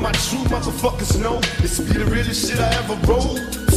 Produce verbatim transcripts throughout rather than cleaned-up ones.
hoping my true motherfuckers know this be the realest shit I ever wrote.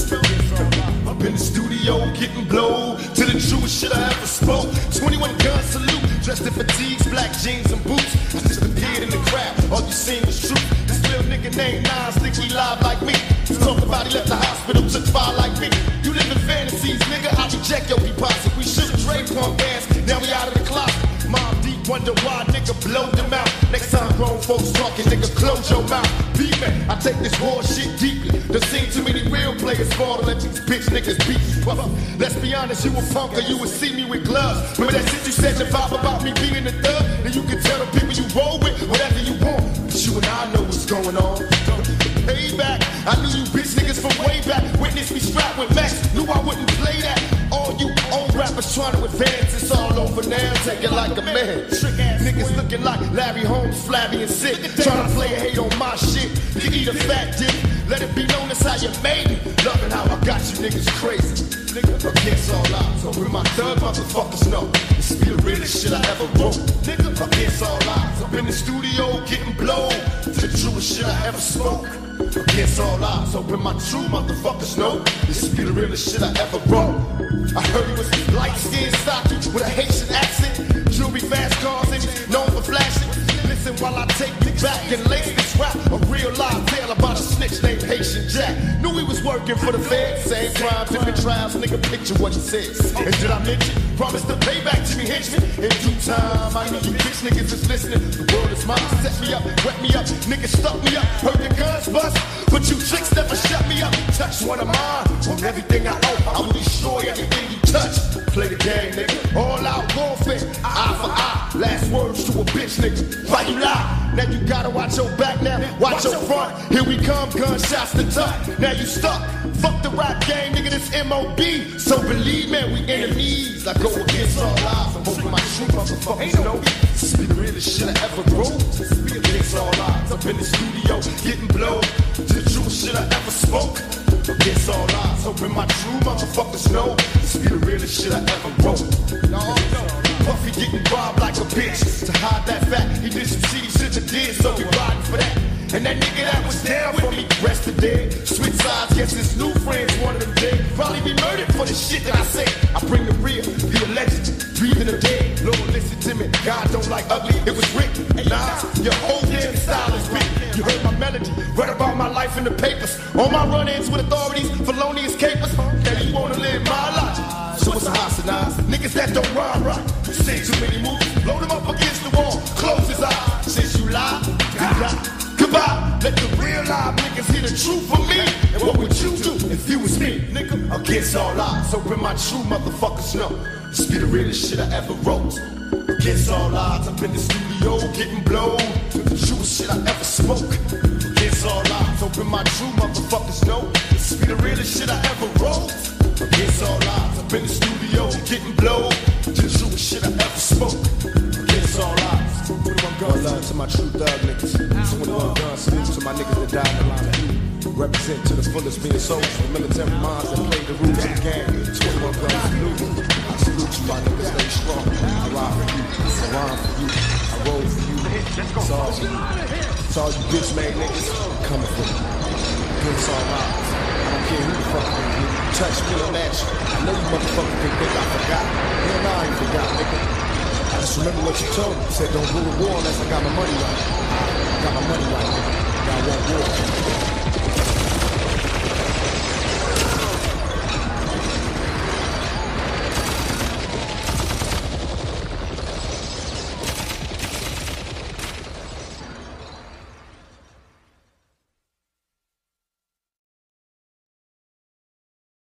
Up in the studio getting blowed to the truest shit I ever spoke. twenty-one gun salute, dressed in fatigues, black jeans and boots. I just appeared in the crowd, all you seen was truth. This little nigga named Nas think he live like me. He talk about he left the hospital, took fire like me. You live in fantasies, nigga, I reject your deposit. We should've Dre punk ass, now we out of the closet. Mob deep, wonder why nigga blow them out. Next time grown folks talking, nigga, close your mouth. B-man, I take this war shit deeply. There seen too many real players fall to let these bitch niggas beat you up. Let's be honest, you a punk or you would see me with gloves. Remember that shit you said the vibe about me being the thug? Then you can tell the people you roll with whatever you want. But you and I know what's going on. Payback, I knew you bitch niggas from way back. Witness me strapped with Max, knew I wouldn't play that. All you old rappers trying to advance, it's all over now, take it like a man. Trick ass niggas looking like Larry Holmes, flabby and sick. Trying to play a hate on my shit. You eat a fat dick, let it be known as how you made me. Loving how I got you niggas crazy. Nigga, against all odds, so when my thug motherfuckers know this be the realest shit I ever wrote. Nigga, against all odds, up in the studio getting blown to the truest shit I ever spoke. Against all odds, hoping my true motherfuckers know this be the realest shit I ever wrote. I heard he was light-skinned, stocky, with a Haitian accent, jewelry, fast cars, and he's known for flashing. Listen while I take you back and lace this rap, a real live tale about a snitch named Haitian Jack. Knew he was working for the feds, same crime, different trials, nigga, picture what he says. And did I mention, promise to pay back Jimmy Henchman? In due time, I know you bitch niggas is listening. The world is mine, set me up, wet me up, niggas stuck me up, heard the guns bust, but you tricks never shut me up. Touch one of mine, on everything I owe, I will destroy everything you touch. Play the game, nigga, all out warfare, eye for eye, last words to a bitch nigga. Why you lie? Now you gotta watch your back now, watch your front. Here we come, gunshots to tuck. Now you stuck. Fuck the rap game, nigga, this M O B. So believe me, we enemies. I go against all odds. I'm hoping my true motherfuckers know this be the realest shit I ever wrote. This be against all odds. Up in the studio, getting blown to the truest shit I ever spoke. Against all odds, hoping my true motherfuckers know this be the realest shit I ever wrote. No, no. Puffy getting robbed like a bitch. To hide that fact, he did some shitty shit that did, so we riding for that. And that nigga that was down for me, rest of dead. Switch sides, guess his new friends wanted him dead. Probably be murdered for the shit that I say. I bring the real, the alleged, breathing the dead. Lord, listen to me, God don't like ugly, it was written. Nas, your whole damn style is written. You heard my melody, read about my life in the papers. On my run-ins with authorities, felonious capers. Now you wanna live my life, so what's a hostage? Niggas that don't rhyme right, say too many movies, blow them up against the wall, close his eyes. Since you lie, goodbye, goodbye. Let the real live niggas hear the truth from me. And what would you do if you was me, nigga? Against all odds, hoping my true motherfuckers know this be the realest shit I ever wrote. Against all odds, up in the studio getting blown to the truest shit I ever spoke. Against all odds, hoping my true motherfuckers know this be the realest shit I ever wrote. Against all odds, up in the studio getting blown to the truest shit I ever spoke. Against all odds, twenty-one gun love to my true thug niggas. twenty-one gun salute to my niggas that died in the line of duty. Represent to the fullest being soldiers for military minds that play the rules of the game. twenty-one gun salute. I salute you, my niggas, stay strong. I ride for you, I rhyme for you, I roll for you. It's all for you. It's all you bitch made niggas coming for you. Against all odds. I don't care who the fuck you get. Touch me on that shit. I know you motherfuckers can think I forgot. Hell no, I ain't forgot, nigga. I just remember what you told me. You said don't go to war unless I got my money right. I got my money right, nigga.